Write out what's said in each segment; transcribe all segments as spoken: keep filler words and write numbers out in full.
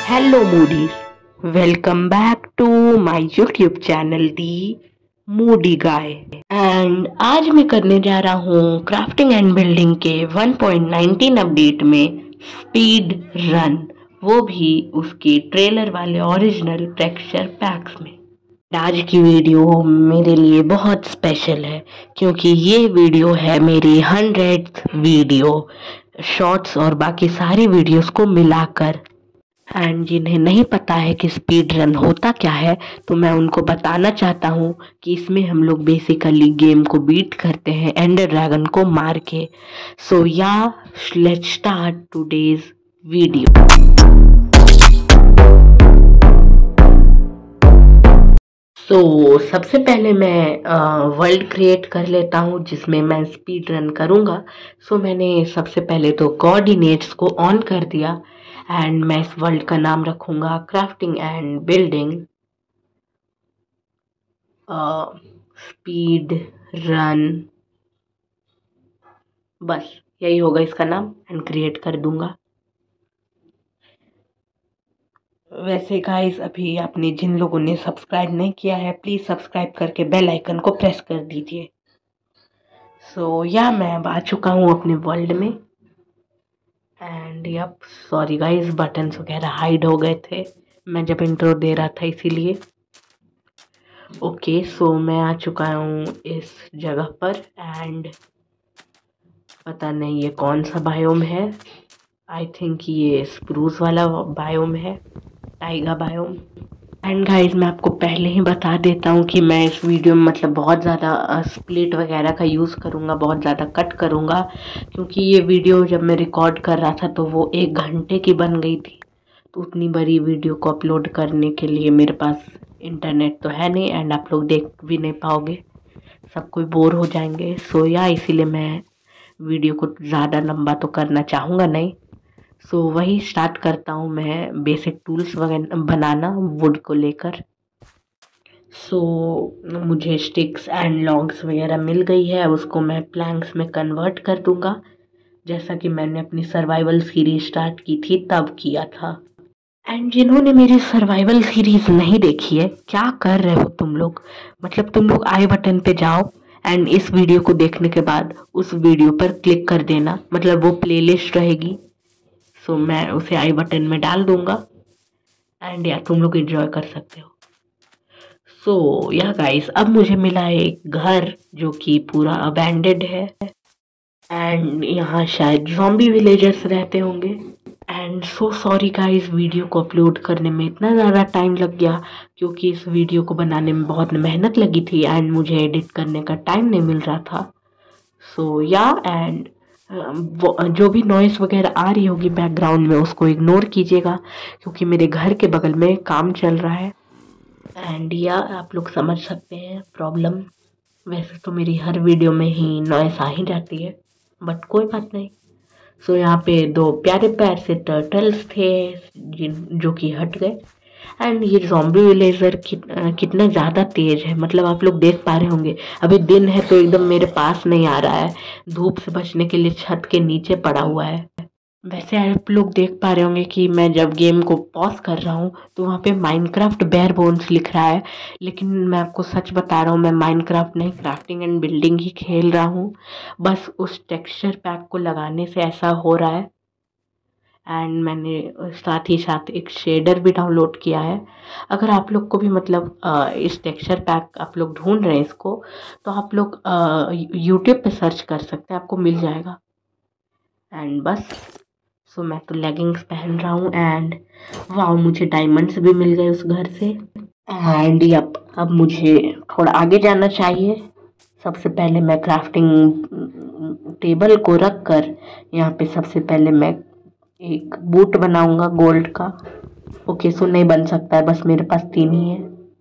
Hello Moodies, welcome back to my YouTube channel the moody guy. And आज मैं करने जा रहा हूँ क्राफ्टिंग एंड बिल्डिंग के वन पॉइंट नाइनटीन अपडेट में स्पीड रन, वो भी उसके ट्रेलर वाले ओरिजिनल टेक्सचर पैक्स में। आज की वीडियो मेरे लिए बहुत स्पेशल है क्योंकि ये वीडियो है मेरी हंड्रेड वीडियो शॉर्ट्स और बाकी सारी वीडियोस को मिलाकर। एंड जिन्हें नहीं पता है कि स्पीड रन होता क्या है तो मैं उनको बताना चाहता हूँ कि इसमें हम लोग बेसिकली गेम को बीट करते हैं एंडर ड्रैगन को मार के। So yeah let's start today's video. So so, सबसे पहले मैं वर्ल्ड क्रिएट कर लेता हूँ जिसमें मैं स्पीड रन करूँगा। सो so, मैंने सबसे पहले तो कोऑर्डिनेट्स को ऑन कर दिया एंड मैं इस वर्ल्ड का नाम रखूँगा crafting and building speed run, बस यही होगा इसका नाम एंड क्रिएट कर दूँगा। वैसे गाइस अभी आपने जिन लोगों ने सब्सक्राइब नहीं किया है प्लीज़ सब्सक्राइब करके बेल आइकन को प्रेस कर दीजिए। सो so, या मैं अब आ चुका हूँ अपने वर्ल्ड में and yup sorry guys buttons वगैरह हाइड हो गए थे मैं जब इंट्रो दे रहा था इसीलिए। ओके सो मैं आ चुका हूँ इस जगह पर एंड पता नहीं ये कौन सा बायोम है। आई थिंक ये स्प्रूस वाला बायोम है, टाइगा बायोम। एंड गाइस मैं आपको पहले ही बता देता हूँ कि मैं इस वीडियो में मतलब बहुत ज़्यादा स्प्लिट वगैरह का यूज़ करूँगा, बहुत ज़्यादा कट करूँगा क्योंकि ये वीडियो जब मैं रिकॉर्ड कर रहा था तो वो एक घंटे की बन गई थी। तो उतनी बड़ी वीडियो को अपलोड करने के लिए मेरे पास इंटरनेट तो है नहीं एंड आप लोग देख भी नहीं पाओगे, सब कोई बोर हो जाएंगे। सो या इसीलिए मैं वीडियो को ज़्यादा लंबा तो करना चाहूँगा नहीं। सो so, वही स्टार्ट करता हूँ मैं बेसिक टूल्स वगैरह बनाना वुड को लेकर। सो so, मुझे स्टिक्स एंड लॉन्ग्स वगैरह मिल गई है, उसको मैं प्लैंक्स में कन्वर्ट कर दूंगा जैसा कि मैंने अपनी सर्वाइवल सीरीज स्टार्ट की थी तब किया था। एंड जिन्होंने मेरी सर्वाइवल सीरीज नहीं देखी है क्या कर रहे हो तुम लोग, मतलब तुम लोग आई बटन पे जाओ एंड इस वीडियो को देखने के बाद उस वीडियो पर क्लिक कर देना, मतलब वो प्लेलिस्ट रहेगी। सो so, मैं उसे आई बटन में डाल दूंगा एंड या तुम लोग एंजॉय कर सकते हो। सो so, या गाइस अब मुझे मिला है एक घर जो कि पूरा अबैंडेड है एंड यहाँ शायद ज़ॉम्बी विलेजर्स रहते होंगे। And so sorry guys video को अपलोड करने में इतना ज़्यादा टाइम लग गया क्योंकि इस वीडियो को बनाने में बहुत मेहनत लगी थी एंड मुझे एडिट करने का टाइम नहीं मिल रहा था। सो so, या एंड जो भी नॉइस वगैरह आ रही होगी बैकग्राउंड में उसको इग्नोर कीजिएगा क्योंकि मेरे घर के बगल में काम चल रहा है एंड या आप लोग समझ सकते हैं प्रॉब्लम। वैसे तो मेरी हर वीडियो में ही नॉइस आ ही जाती है बट कोई बात नहीं। सो so, यहाँ पे दो प्यारे प्यारे से टर्टल्स थे जिन जो कि हट गए एंड ये ज़ॉम्बी विलेजर कित, कितना ज़्यादा तेज़ है, मतलब आप लोग देख पा रहे होंगे अभी दिन है तो एकदम मेरे पास नहीं आ रहा है, धूप से बचने के लिए छत के नीचे पड़ा हुआ है। वैसे आप लोग देख पा रहे होंगे कि मैं जब गेम को पॉज कर रहा हूँ तो वहाँ पे माइनक्राफ्ट बेयर बोन्स लिख रहा है, लेकिन मैं आपको सच बता रहा हूँ मैं माइनक्राफ्ट नहीं क्राफ्टिंग एंड बिल्डिंग ही खेल रहा हूँ, बस उस टेक्सचर पैक को लगाने से ऐसा हो रहा है। एंड मैंने साथ ही साथ एक शेडर भी डाउनलोड किया है। अगर आप लोग को भी मतलब इस टेक्सचर पैक आप लोग ढूंढ रहे हैं इसको तो आप लोग यूट्यूब पे सर्च कर सकते हैं, आपको मिल जाएगा। एंड बस सो मैं तो लेगिंग्स पहन रहा हूँ एंड वाह मुझे डायमंड्स भी मिल गए उस घर से। एंड यप अब मुझे थोड़ा आगे जाना चाहिए। सबसे पहले मैं क्राफ्टिंग टेबल को रख कर यहाँ पे सबसे पहले मैं एक बूट बनाऊंगा गोल्ड का। ओके सो नहीं बन सकता है, बस मेरे पास तीन ही है।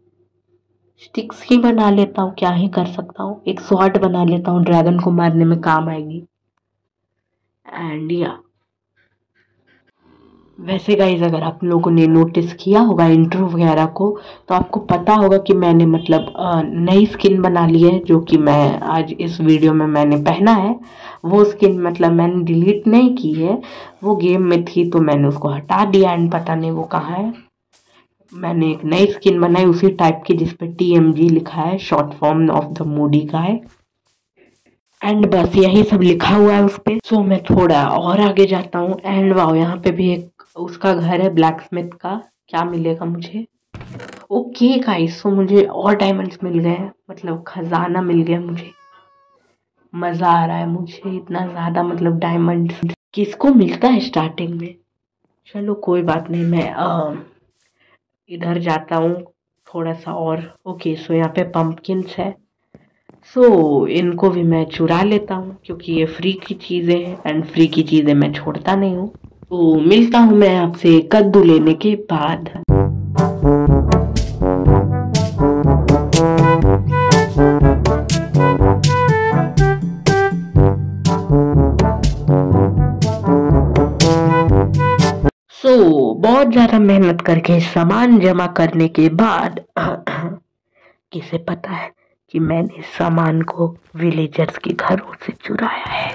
स्टिक्स ही बना लेता हूँ, क्या ही कर सकता हूँ। एक स्वॉर्ड बना लेता हूँ, ड्रैगन को मारने में काम आएगी। एंड या वैसे गाइज अगर आप लोगों ने नोटिस किया होगा इंट्रो वगैरह को, तो आपको पता होगा कि मैंने मतलब अ, नई स्किन बना ली है, जो कि मैं आज इस वीडियो में मैंने पहना है। वो स्किन मतलब मैंने डिलीट नहीं की है, वो गेम में थी तो मैंने उसको हटा दिया एंड पता नहीं वो कहाँ है। मैंने एक नई स्किन बनाई उसी टाइप की जिसपे टी एम जी लिखा है, short form of the moody का है। एंड बस यही सब लिखा हुआ है उस पे। सो मैं थोड़ा और आगे जाता हूँ एंड वाओ, यहाँ पे भी एक उसका घर है ब्लैक स्मिथ का। क्या मिलेगा मुझे? ओके गाइस, सो मुझे और डायमंड्स मिल गए हैं, मतलब खजाना मिल गया मुझे। मजा आ रहा है मुझे इतना ज्यादा, मतलब डायमंड्स किसको मिलता है स्टार्टिंग में। चलो कोई बात नहीं, मैं अ, इधर जाता हूँ थोड़ा सा और। ओके सो यहाँ पे पंपकिन्स है, सो so, इनको भी मैं चुरा लेता हूँ क्योंकि ये फ्री की चीज़ें हैं एंड फ्री की चीज़ें मैं छोड़ता नहीं हूँ। तो मिलता हूँ मैं आपसे कद्दू लेने के बाद। सो so, बहुत ज़्यादा मेहनत करके सामान जमा करने के बाद किसे पता है कि मैंने सामान को विलेजर्स के घरों से चुराया है।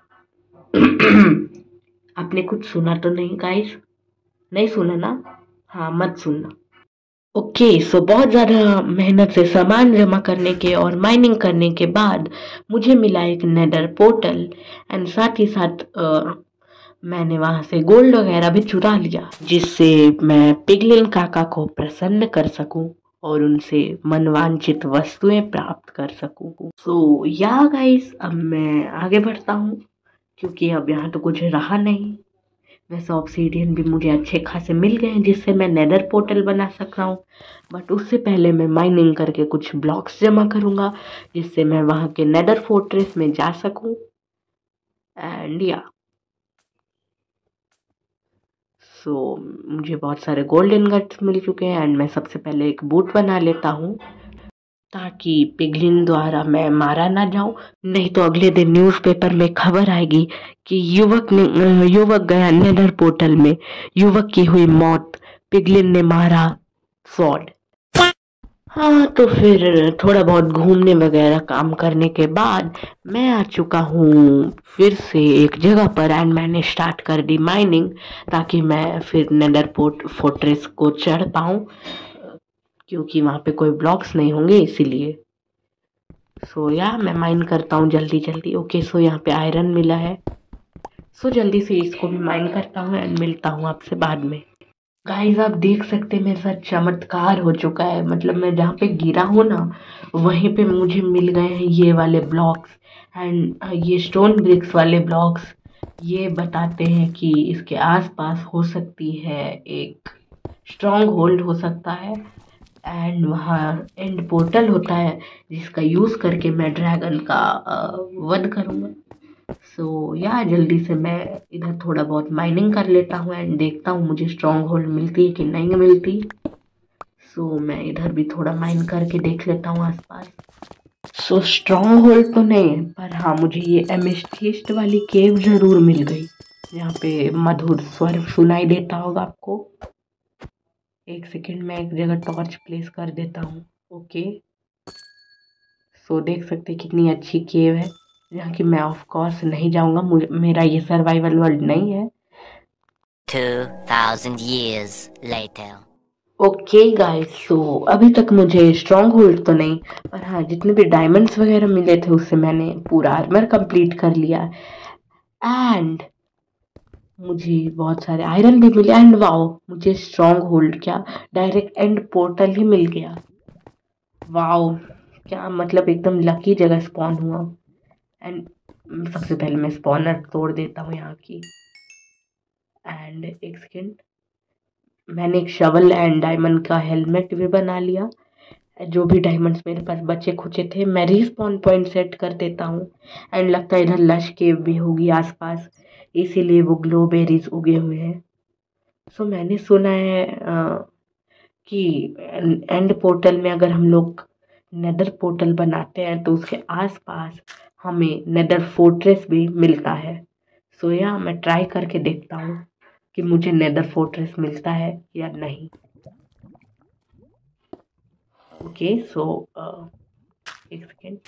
आपने कुछ सुना तो नहीं गाइस? नहीं सुना ना? हाँ मत सुनना। ओके सो बहुत ज़्यादा मेहनत से सामान जमा करने के और माइनिंग करने के बाद मुझे मिला एक नेदर पोर्टल एंड साथ ही साथ अ, मैंने वहां से गोल्ड वगैरह भी चुरा लिया, जिससे मैं पिगलिन काका को प्रसन्न कर सकूं और उनसे मनवांचित वस्तुएं प्राप्त कर सकूं। सो या गाइस, अब मैं आगे बढ़ता हूँ क्योंकि अब यहाँ तो कुछ रहा नहीं। वैसे ऑब्सीडियन भी मुझे अच्छे खासे मिल गए हैं जिससे मैं नेदर पोर्टल बना सक रहा हूँ, बट उससे पहले मैं माइनिंग करके कुछ ब्लॉक्स जमा करूँगा जिससे मैं वहाँ के नेदर फोर्ट्रेस में जा सकूँ। एंड या सो मुझे बहुत सारे गोल्डन गट्स मिल चुके हैं एंड मैं सबसे पहले एक बूट बना लेता हूँ ताकि पिगलिन द्वारा मैं मारा ना जाऊं। नहीं तो अगले दिन न्यूज़पेपर में खबर आएगी कि युवक ने युवक गया नेदर पोर्टल में, युवक की हुई मौत, पिगलिन ने मारा सॉर्ड। हाँ तो फिर थोड़ा बहुत घूमने वगैरह काम करने के बाद मैं आ चुका हूँ फिर से एक जगह पर एंड मैंने स्टार्ट कर दी माइनिंग ताकि मैं फिर नेदर पोर्ट फोर्ट्रेस को चढ़ पाऊँ, क्योंकि वहाँ पे कोई ब्लॉक्स नहीं होंगे इसीलिए। सो या मैं माइन करता हूँ जल्दी जल्दी। ओके सो यहाँ पे आयरन मिला है, सो जल्दी से इसको भी माइन करता हूँ एंड मिलता हूँ आपसे बाद में। गाइस आप देख सकते हैं मेरे साथ चमत्कार हो चुका है, मतलब मैं जहाँ पे गिरा हूँ ना वहीं पे मुझे मिल गए हैं ये वाले ब्लॉक्स एंड ये स्टोन ब्रिक्स वाले ब्लॉक्स। ये बताते हैं कि इसके आसपास हो सकती है एक स्ट्रॉन्ग होल्ड हो सकता है एंड वहाँ एंड पोर्टल होता है जिसका यूज़ करके मैं ड्रैगन का अ, वध करूँगा। सो so, या जल्दी से मैं इधर थोड़ा बहुत माइनिंग कर लेता हूँ एंड देखता हूँ मुझे स्ट्रॉन्ग होल्ड मिलती है कि नहीं मिलती। सो so, मैं इधर भी थोड़ा माइन करके देख लेता हूँ आसपास। सो स्ट्रॉन्ग होल्ड तो नहीं है, पर हाँ मुझे ये एमेथिस्ट वाली केव जरूर मिल गई। यहाँ पे मधुर स्वर सुनाई देता होगा आपको। एक सेकेंड में एक जगह टॉर्च प्लेस कर देता हूँ। ओके सो देख सकते कितनी अच्छी केव है जहाँ की मैं ऑफ कोर्स नहीं जाऊंगा, मेरा ये सर्वाइवल वर्ल्ड नहीं है। two thousand years later. Okay guys, so अभी तक मुझे स्ट्रॉन्ग होल्ड तो नहीं, पर हाँ जितने भी डायमंड्स वगैरह मिले थे उससे मैंने पूरा आर्मर कंप्लीट कर लिया एंड मुझे बहुत सारे आयरन भी मिले एंड वाओ मुझे स्ट्रॉन्ग होल्ड क्या डायरेक्ट एंड पोर्टल ही मिल गया। वाओ क्या मतलब एकदम लकी जगह स्पॉन हुआ। एंड सबसे पहले मैं स्पॉनर तोड़ देता हूँ यहाँ की एंड एक सेकेंड, मैंने एक शवल एंड डायमंड का हेलमेट भी बना लिया। जो भी डायमंड्स मेरे पास बचे खुचे थे मैं रिस्पॉन पॉइंट सेट कर देता हूँ एंड लगता है इधर लश केव भी होगी आसपास, इसीलिए वो ग्लोबेरीज उगे हुए हैं। सो मैंने सुना है अ, कि एंड पोर्टल में अगर हम लोग नेदर पोर्टल बनाते हैं तो उसके आसपास हमें नेदर फोर्ट्रेस भी मिलता है। सो या मैं ट्राई करके देखता हूँ कि मुझे नेदर फोर्ट्रेस मिलता है या नहीं। ओके सो एक सेकेंड।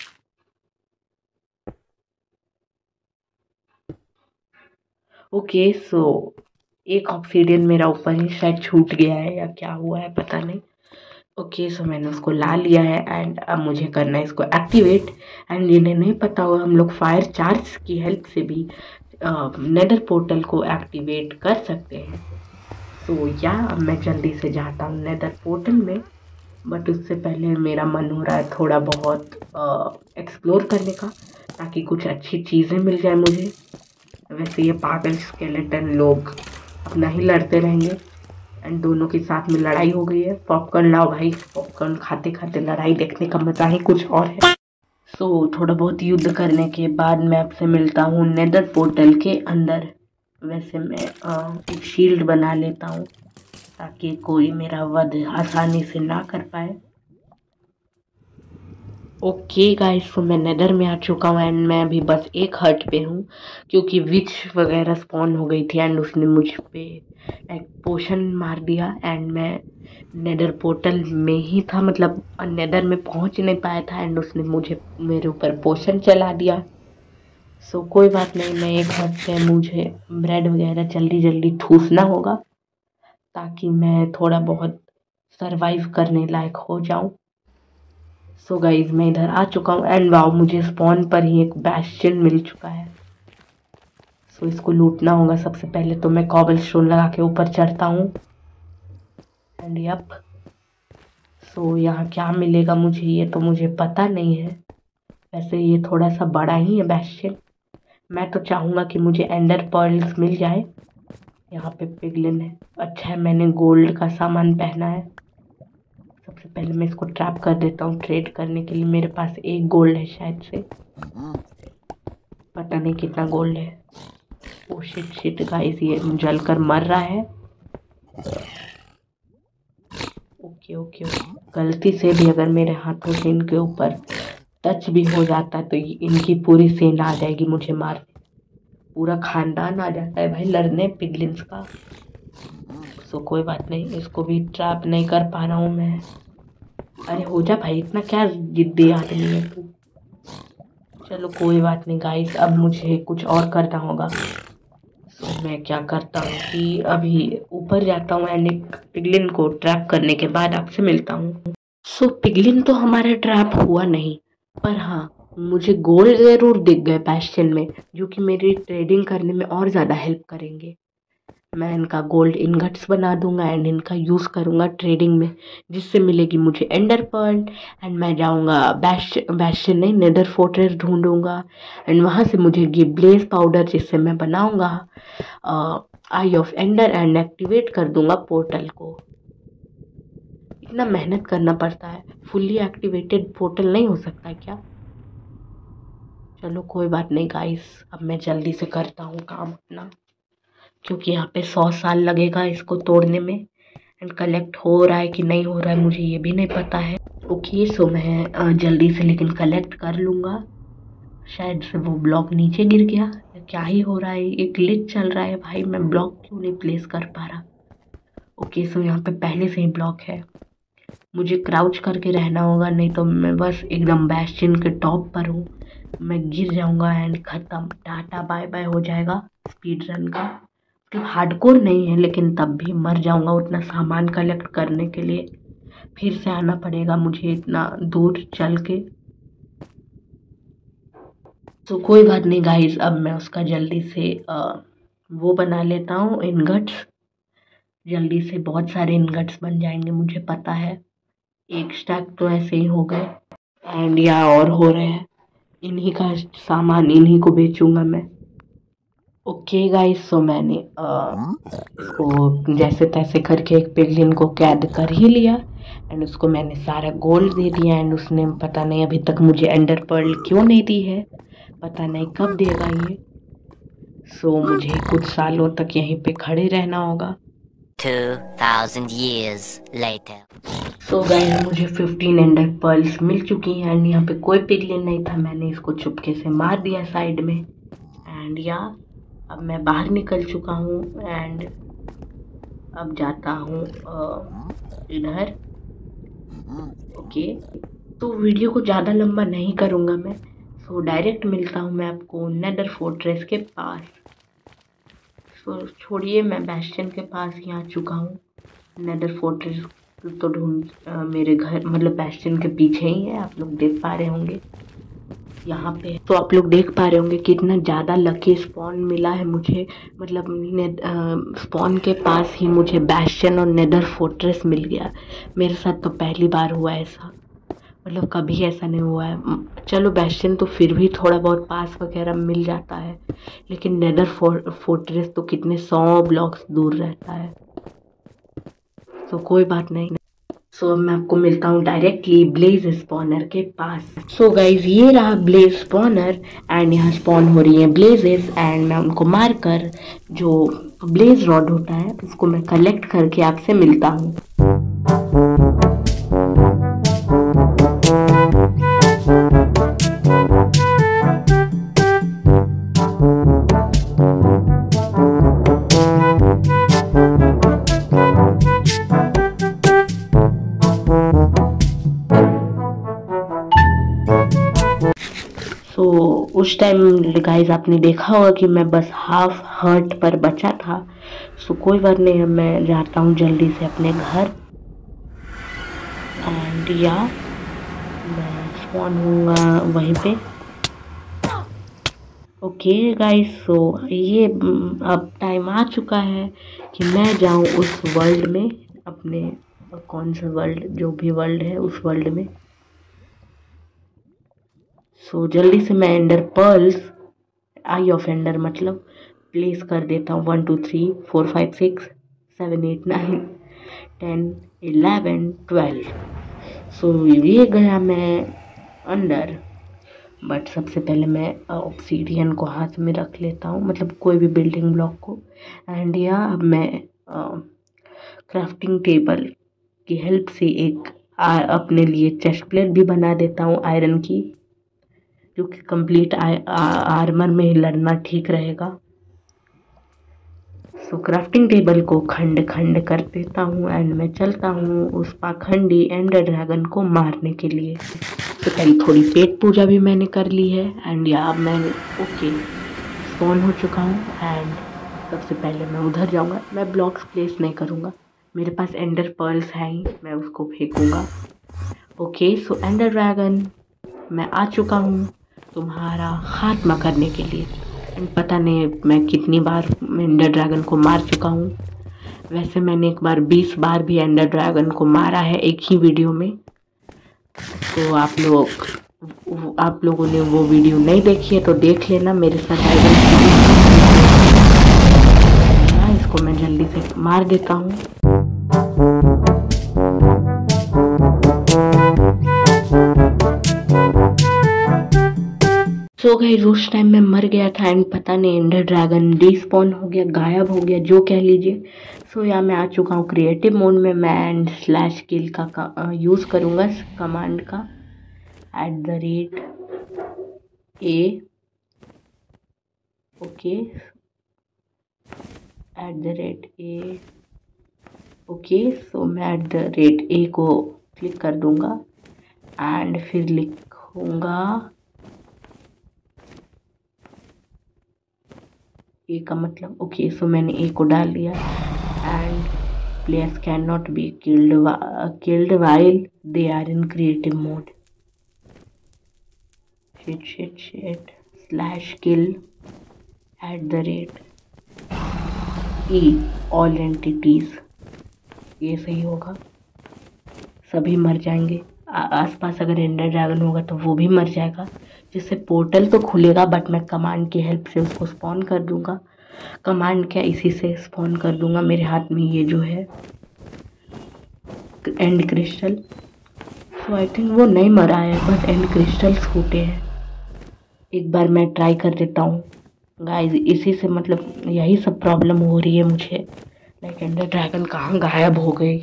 ओके सो एक ऑब्सीडियन मेरा ऊपर ही शायद छूट गया है या क्या हुआ है पता नहीं। ओके सो मैंने उसको ला लिया है एंड अब मुझे करना है इसको एक्टिवेट। एंड जिन्हें नहीं पता होगा हम लोग फायर चार्ज की हेल्प से भी नेदर पोर्टल को एक्टिवेट कर सकते हैं। सो या अब मैं जल्दी से जाता हूँ नेदर पोर्टल में, बट उससे पहले मेरा मन हो रहा है थोड़ा बहुत एक्सप्लोर करने का, ताकि कुछ अच्छी चीज़ें मिल जाए मुझे। वैसे ये पागल स्केलेटन लोग अपना ही लड़ते रहेंगे एंड दोनों के साथ में लड़ाई हो गई है। पॉपकॉर्न लाओ भाई, पॉपकॉर्न खाते खाते लड़ाई देखने का मजा ही कुछ और है। सो so, थोड़ा बहुत युद्ध करने के बाद मैं आपसे मिलता हूँ नेदर पोर्टल के अंदर। वैसे मैं आ, एक शील्ड बना लेता हूँ ताकि कोई मेरा वध आसानी से ना कर पाए। ओके गाइस, तो मैं नेदर में आ चुका हूँ एंड मैं अभी बस एक हट पे हूँ क्योंकि विच वगैरह स्पॉन हो गई थी एंड उसने मुझ पे एक पोशन मार दिया एंड मैं नेदर पोर्टल में ही था, मतलब नेदर में पहुँच नहीं पाया था एंड उसने मुझे मेरे ऊपर पोशन चला दिया। सो कोई बात नहीं, मैं एक हट पे मुझे ब्रेड वगैरह जल्दी जल्दी ठूसना होगा ताकि मैं थोड़ा बहुत सरवाइव करने लायक हो जाऊँ। सो so गाइज मैं इधर आ चुका हूँ एंड वाओ मुझे स्पॉन पर ही एक बैस्टियन मिल चुका है। सो so इसको लूटना होगा। सबसे पहले तो मैं कॉबल स्टोन लगा के ऊपर चढ़ता हूँ एंड यप। सो यहाँ क्या मिलेगा मुझे ये तो मुझे पता नहीं है। वैसे ये थोड़ा सा बड़ा ही है बैस्टियन। मैं तो चाहूँगा कि मुझे एंडर पर्ल्स मिल जाए। यहाँ पे पिगलिन है। अच्छा है मैंने गोल्ड का सामान पहना है। सबसे पहले मैं इसको ट्रैप कर देता हूँ ट्रेड करने के लिए। मेरे पास एक गोल्ड है शायद से, पता नहीं कितना गोल्ड है। ओ शिट शिट गाइस, ये जल कर मर रहा है। ओके ओके ओके, गलती से भी अगर मेरे हाथों से इनके ऊपर टच भी हो जाता है तो इनकी पूरी सेना आ जाएगी मुझे मारने। पूरा खानदान आ जाता है भाई लड़ने पिगलिन्स का। सो कोई बात नहीं, इसको भी ट्रैप नहीं कर पा रहा हूँ मैं। अरे हो जा भाई, इतना क्या जिद्दी आदमी है तू। चलो कोई बात नहीं गाइस, अब मुझे कुछ और करना होगा। सो मैं क्या करता हूँ कि अभी ऊपर जाता हूँ एंड एक पिगलिन को ट्रैप करने के बाद आपसे मिलता हूँ। सो पिगलिन तो हमारा ट्रैप हुआ नहीं, पर हाँ मुझे गोल्ड ज़रूर दिख गए बैस्टियन में, जो कि मेरी ट्रेडिंग करने में और ज़्यादा हेल्प करेंगे। मैं इनका गोल्ड इनगट्स बना दूंगा एंड इनका यूज़ करूंगा ट्रेडिंग में, जिससे मिलेगी मुझे एंडर पर्ल एंड मैं जाऊंगा बैश बैस्टियन नहीं नेदर फोर्ट्रेस ढूंढूंगा एंड वहां से मुझे ब्लेज पाउडर जिससे मैं बनाऊंगा eye of ender and activate कर दूंगा पोर्टल को। इतना मेहनत करना पड़ता है, फुल्ली एक्टिवेटेड पोर्टल नहीं हो सकता क्या? चलो कोई बात नहीं गाइस, अब मैं जल्दी से करता हूँ काम अपना, क्योंकि यहाँ पे सौ साल लगेगा इसको तोड़ने में एंड कलेक्ट हो रहा है कि नहीं हो रहा है मुझे ये भी नहीं पता है। ओके सो मैं जल्दी से लेकिन कलेक्ट कर लूँगा। शायद से वो ब्लॉक नीचे गिर गया या क्या ही हो रहा है, एक ग्लिच चल रहा है भाई, मैं ब्लॉक क्यों नहीं प्लेस कर पा रहा। ओके सो यहाँ पे पहले से ही ब्लॉक है, मुझे क्राउच करके रहना होगा, नहीं तो मैं बस एकदम बैस्टियन के टॉप पर हूँ, मैं गिर जाऊँगा एंड ख़त्म, टाटा बाय बाय हो जाएगा स्पीड रन का। मतलब हार्डकोर नहीं है लेकिन तब भी मर जाऊंगा उतना सामान कलेक्ट करने के लिए। फिर से आना पड़ेगा मुझे इतना दूर चल के। तो कोई बात नहीं गाइस, अब मैं उसका जल्दी से आ, वो बना लेता हूँ इनगट्स। जल्दी से बहुत सारे इनगट्स बन जाएंगे मुझे पता है। एक स्टैक तो ऐसे ही हो गए एंड या और हो रहे हैं। इन्हीं का सामान इन्हीं को बेचूंगा मैं। ओके गाइस, सो मैंने इसको जैसे तैसे करके एक पिगलिन को कैद कर ही लिया एंड उसको मैंने सारा गोल्ड दे दिया एंड उसने पता नहीं अभी तक मुझे एंडर पर्ल क्यों नहीं दी है, पता नहीं कब देगा ये। सो मुझे कुछ सालों तक यहीं पे खड़े रहना होगा। Two thousand years later. So guys मुझे फिफ्टीन एंडर पर्ल्स मिल चुकी हैं एंड यहाँ पे कोई पिगलिन नहीं था, मैंने इसको चुपके से मार दिया साइड में एंड या अब मैं बाहर निकल चुका हूँ एंड अब जाता हूँ इधर। ओके, तो वीडियो को ज़्यादा लंबा नहीं करूँगा मैं, सो डायरेक्ट मिलता हूँ मैं आपको नेदर फोर्ट्रेस के पास। सो छोड़िए, मैं बैस्टियन के पास ही आ चुका हूँ। नेदर फोर्ट्रेस तो ढूंढ मेरे घर मतलब बैस्टियन के पीछे ही है, आप लोग देख पा रहे होंगे यहाँ पे। तो आप लोग देख पा रहे होंगे कितना ज़्यादा लकी स्पॉन मिला है मुझे, मतलब स्पॉन के पास ही मुझे बैस्टियन और नेदर फोर्ट्रेस मिल गया। मेरे साथ तो पहली बार हुआ ऐसा, मतलब कभी ऐसा नहीं हुआ है। चलो बैस्टियन तो फिर भी थोड़ा बहुत पास वगैरह मिल जाता है, लेकिन नेदर फोर्ट्रेस तो कितने सौ ब्लॉक्स दूर रहता है। तो कोई बात नहीं। सो so, मैं आपको मिलता हूँ डायरेक्टली ब्लेज स्पॉनर के पास। सो so, गाइज ये रहा ब्लेज स्पॉनर एंड यहाँ स्पॉन हो रही है ब्लेजेस एंड मैं उनको मार कर जो ब्लेज रॉड होता है उसको मैं कलेक्ट करके आपसे मिलता हूँ। तो उस टाइम गाइज आपने देखा होगा कि मैं बस हाफ हर्ट पर बचा था। सो कोई बात नहीं, मैं जाता हूँ जल्दी से अपने घर एंड या मैं स्पॉन हूँगा वहीं पे। ओके गाइज, सो ये अब टाइम आ चुका है कि मैं जाऊँ उस वर्ल्ड में, अपने कौन सा वर्ल्ड, जो भी वर्ल्ड है उस वर्ल्ड में। सो so, जल्दी से मैं ender pearls, eye of ender मतलब प्लेस कर देता हूँ। One two three four five six seven eight nine ten eleven twelve. So ये गया मैं अंदर, बट सबसे पहले मैं ऑब्सीडियन को हाथ में रख लेता हूँ, मतलब कोई भी बिल्डिंग ब्लॉक को। एंड या अब मैं क्राफ्टिंग टेबल की हेल्प से एक आ, अपने लिए चेस्ट प्लेट भी बना देता हूँ आयरन की, जो कि कंप्लीट आर्मर में ही लड़ना ठीक रहेगा। सो क्राफ्टिंग टेबल को खंड खंड कर देता हूँ एंड मैं चलता हूँ उस पाखंडी एंडर ड्रैगन को मारने के लिए। तो पहले थोड़ी पेट पूजा भी मैंने कर ली है एंड या मैं ओके स्पॉन हो चुका हूँ। एंड सबसे पहले मैं उधर जाऊँगा, मैं ब्लॉक्स प्लेस नहीं करूँगा, मेरे पास एंडर पर्ल्स हैं ही, मैं उसको फेंकूँगा। ओके, सो एंडर ड्रैगन मैं आ चुका हूँ तुम्हारा खात्मा करने के लिए। एंड पता नहीं मैं कितनी बार एंडर ड्रैगन को मार चुका हूँ, वैसे मैंने एक बार बीस बार भी एंडर ड्रैगन को मारा है एक ही वीडियो में। तो आप लोग आप लोगों ने वो वीडियो नहीं देखी है तो देख लेना, मेरे साथ आइडल। इसको मैं जल्दी से मार देता हूँ। सो गाइस उस टाइम में मर गया था एंड पता नहीं एंडर ड्रैगन डिस्पॉन हो गया, गायब हो गया, जो कह लीजिए। सो यहाँ मैं आ चुका हूँ क्रिएटिव मोड में। मैं एंड स्लैश किल का, का यूज़ करूँगा कमांड का, at the rate A. Okay, at the rate A. Okay, so मैं एट द रेट ए को क्लिक कर दूँगा एंड फिर लिखूँगा ए का मतलब। ओके, सो मैंने ए को डाल दिया and players can not be killed killed while they are in creative mode. Shit shit shit slash kill at the rate E all entities, ये सही होगा, सभी मर जाएंगे। आसपास अगर एंडर ड्रैगन होगा तो वो भी मर जाएगा, जिससे पोर्टल तो खुलेगा, बट मैं कमांड की हेल्प से उसको स्पॉन कर दूंगा। कमांड क्या, इसी से स्पॉन कर दूंगा। मेरे हाथ में ये जो है end crystal, so I think वो नहीं मरा है, बस एंड क्रिस्टल्स फूटे हैं। एक बार मैं ट्राई कर देता हूँ गाइस, इसी से मतलब यही सब प्रॉब्लम हो रही है मुझे, लाइक एंडर ड्रैगन कहाँ गायब हो गई।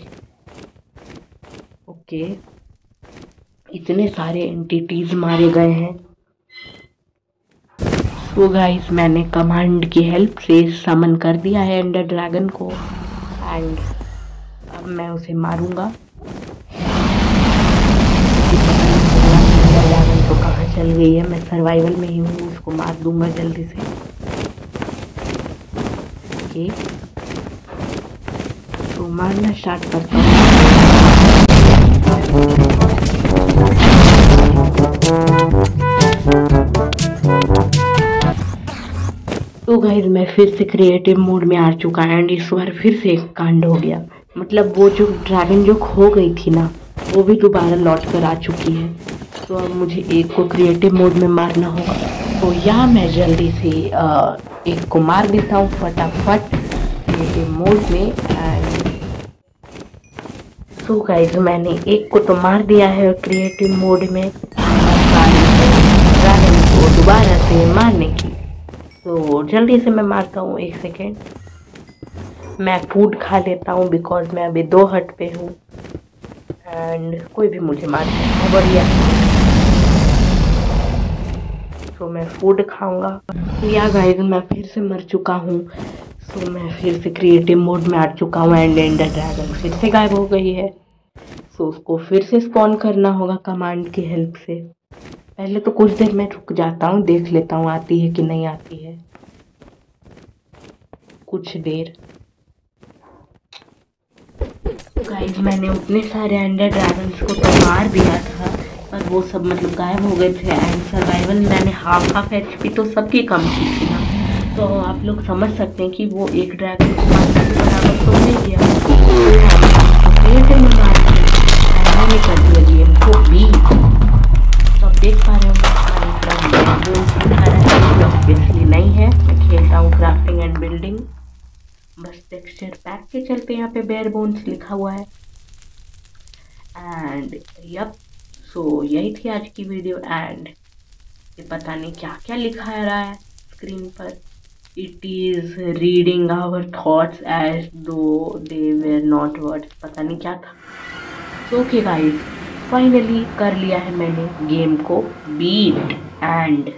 ओके, इतने सारे एंटिटीज मारे गए हैं। तो गाइस मैंने कमांड की हेल्प से समन कर दिया है एंडर ड्रैगन को एंड अब मैं उसे मारूंगा। तो कहाँ चल गई है, मैं सर्वाइवल में ही हूँ, उसको मार दूंगा जल्दी से। ओके, तो मारना स्टार्ट करता हूँ। तो गाइस मैं फिर से क्रिएटिव मोड में आ चुका है एंड इस बार फिर से एक कांड हो गया। मतलब वो जो ड्रैगन जो खो गई थी ना, वो भी दोबारा लौट कर आ चुकी है। तो अब मुझे एक को क्रिएटिव मोड में मारना होगा। तो यहाँ मैं जल्दी से आ, एक को मार देता हूँ फटाफट क्रिएटिव मोड में। एंड सो गाइस मैंने एक को तो मार दिया है क्रिएटिव मोड में, ड्रैगन को दोबारा से मारने की। तो जल्दी से मैं मारता हूँ। एक सेकेंड, मैं फूड खा लेता हूँ बिकॉज मैं अभी दो हट पे हूँ एंड कोई भी मुझे मार सकता है। बढ़िया, तो मैं फूड खाऊंगा। या गाइस मैं फिर से मर चुका हूँ। सो मैं फिर से क्रिएटिव मोड में आ चुका हूँ एंड एंडर ड्रैगन फिर से गायब हो गई है। सो उसको फिर से स्पॉन करना होगा कमांड की हेल्प से। पहले तो कुछ देर में रुक जाता हूँ, देख लेता हूँ आती है कि नहीं आती है। कुछ देर गाइस मैंने उतने सारे एंडर ड्रैगन्स को तो मार दिया था, पर वो सब मतलब गायब हो गए थे। एंड सर्वाइवल मैंने हाफ हाफ एचपी तो सबकी कम की थी ना, तो आप लोग समझ सकते हैं कि वो एक ड्रैगन को मारने के बराबर तो नहीं किया। मैंने कर दिया गेम को भी। तो आप देख पा रहे हो ऑब्वियसली नहीं है, मैं खेलता हूँ क्राफ्टिंग एंड बिल्डिंग। बस टेक्सचर पैक के चलते यहाँ पे बेयर बोन्स लिखा हुआ है। एंड यप, सो यही थी आज की वीडियो। एंड ये पता नहीं क्या क्या लिखा रहा है स्क्रीन पर। It is reading our thoughts as though they were not words, पता नहीं क्या था। सो ओके गाइस, फाइनली कर लिया है मैंने गेम को बीट एंड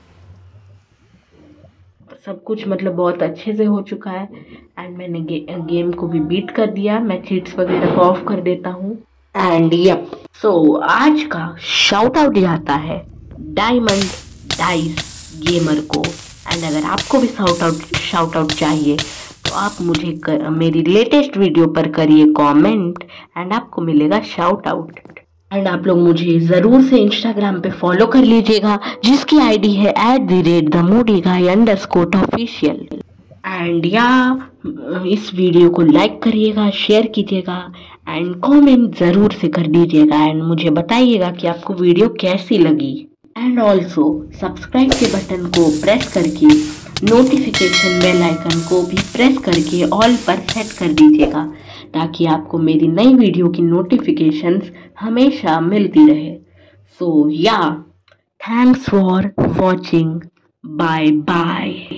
सब कुछ मतलब बहुत अच्छे से हो चुका है। एंड मैंने गे, गेम को भी बीट कर दिया। मैं चीट्स वगैरह को ऑफ कर देता हूँ। एंड यप, सो आज का शाउट आउट जाता है डायमंड डाइस गेमर को। एंड अगर आपको भी शाउट आउट शाउट आउट चाहिए तो आप मुझे कर, मेरी लेटेस्ट वीडियो पर करिए कमेंट एंड आपको मिलेगा शाउट आउट। एंड आप लोग मुझे ज़रूर से इंस्टाग्राम पे फॉलो कर लीजिएगा, जिसकी आईडी है eight the rate the moody guy underscore official. And या इस वीडियो को लाइक करिएगा, शेयर कीजिएगा एंड कमेंट ज़रूर से कर दीजिएगा। एंड मुझे बताइएगा कि आपको वीडियो कैसी लगी। एंड ऑल्सो सब्सक्राइब के बटन को प्रेस करके नोटिफिकेशन बेल आइकन को भी प्रेस करके ऑल पर सेट कर दीजिएगा, ताकि आपको मेरी नई वीडियो की नोटिफिकेशंस हमेशा मिलती रहे। So yeah, thanks for watching, bye bye.